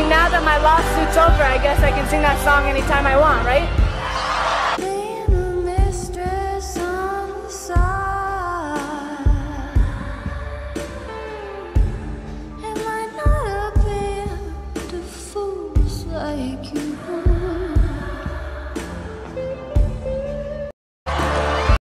mean, now that my lawsuit's over, I guess I can sing that song anytime I want, right? Being a mistress on the side, it might not appeal to fools like you.